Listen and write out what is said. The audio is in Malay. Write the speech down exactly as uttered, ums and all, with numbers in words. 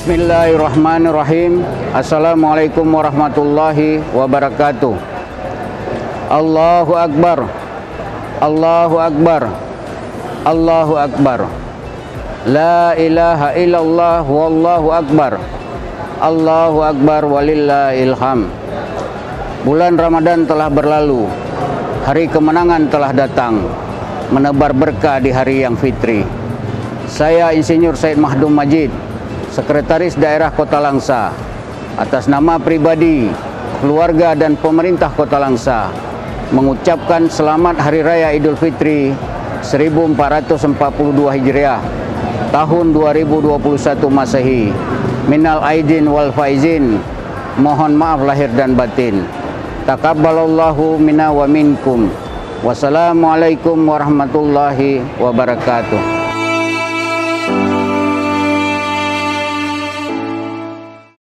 Bismillahirrahmanirrahim. Assalamualaikum warahmatullahi wabarakatuh. Allahu Akbar, Allahu Akbar, Allahu Akbar. La ilaha illallah wallahu akbar. Allahu Akbar walillahil hamd. Bulan Ramadan telah berlalu, hari kemenangan telah datang, menebar berkah di hari yang fitri. Saya Insinyur Said Mahdum Majid, Sekretaris Daerah Kota Langsa, atas nama pribadi, keluarga dan pemerintah Kota Langsa, mengucapkan selamat Hari Raya Idul Fitri seribu empat ratus empat puluh dua Hijriah, tahun dua ribu dua puluh satu Masehi. Minal aidin wal faizin, mohon maaf lahir dan batin. Taqabbalallahu minna wa minkum. Wassalamualaikum warahmatullahi wabarakatuh.